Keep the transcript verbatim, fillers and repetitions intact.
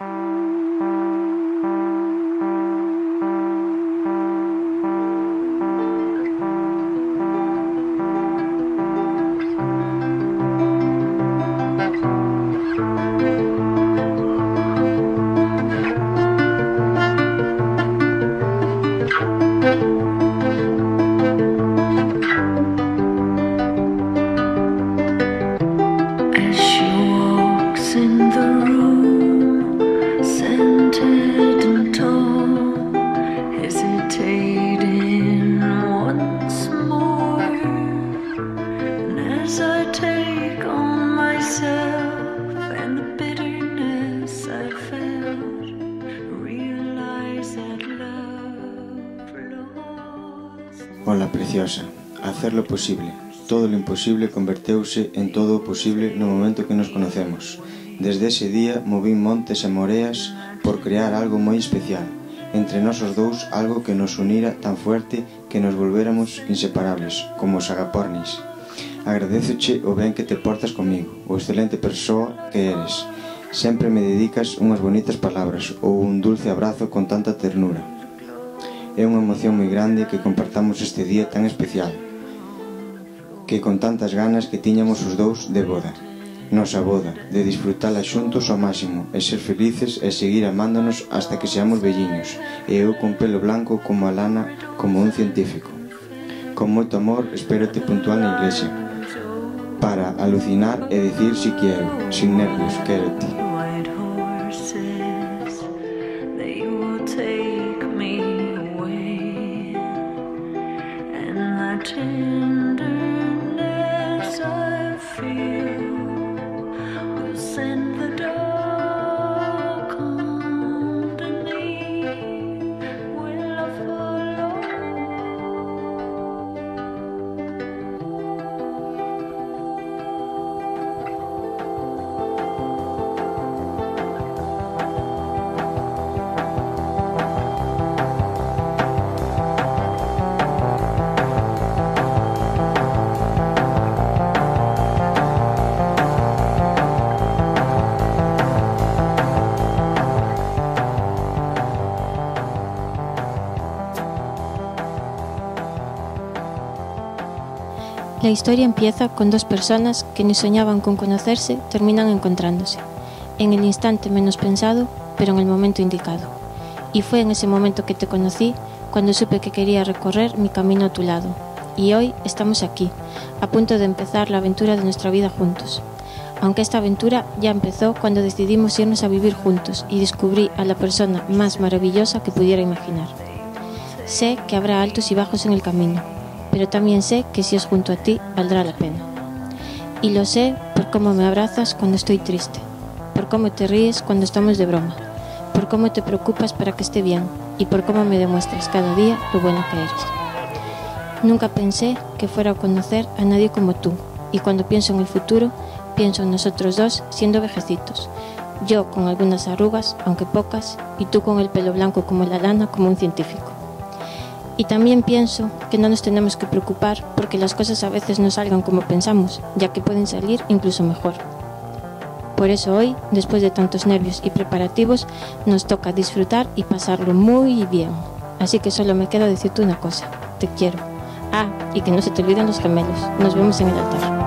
Ola, preciosa, hacer lo posible. Todo lo imposible converteuse en todo o posible no momento que nos conocemos. Desde ese día movín montes e moreas por crear algo moi especial. Entre nosos dous, algo que nos unira tan fuerte que nos volvéramos inseparables, como os agapornis. Agradézoche o ben que te portas comigo, o excelente persoa que eres. Sempre me dedicas unhas bonitas palabras ou un dulce abrazo con tanta ternura. É unha emoción moi grande que compartamos este día tan especial, que con tantas ganas que tiñamos os dous de boda. Nosa boda, de disfrutala xuntos ao máximo e ser felices e seguir amándonos hasta que seamos velliños, e eu con pelo blanco como a lana, como un científico. Con moito amor, espérote puntual na iglesia, para alucinar e decir si quero, sin nervios, quérote. La historia empieza con dos personas que ni soñaban con conocerse, terminan encontrándose, en el instante menos pensado, pero en el momento indicado. Y fue en ese momento que te conocí, cuando supe que quería recorrer mi camino a tu lado. Y hoy estamos aquí, a punto de empezar la aventura de nuestra vida juntos. Aunque esta aventura ya empezó cuando decidimos irnos a vivir juntos y descubrí a la persona más maravillosa que pudiera imaginar. Sé que habrá altos y bajos en el camino, pero también sé que si es junto a ti, valdrá la pena. Y lo sé por cómo me abrazas cuando estoy triste, por cómo te ríes cuando estamos de broma, por cómo te preocupas para que esté bien y por cómo me demuestras cada día lo bueno que eres. Nunca pensé que fuera a conocer a nadie como tú, y cuando pienso en el futuro, pienso en nosotros dos siendo vejecitos, yo con algunas arrugas, aunque pocas, y tú con el pelo blanco como la lana, como un científico. Y también pienso que no nos tenemos que preocupar porque las cosas a veces no salgan como pensamos, ya que pueden salir incluso mejor. Por eso hoy, después de tantos nervios y preparativos, nos toca disfrutar y pasarlo muy bien. Así que solo me queda decirte una cosa, te quiero. Ah, y que no se te olviden los gemelos. Nos vemos en el altar.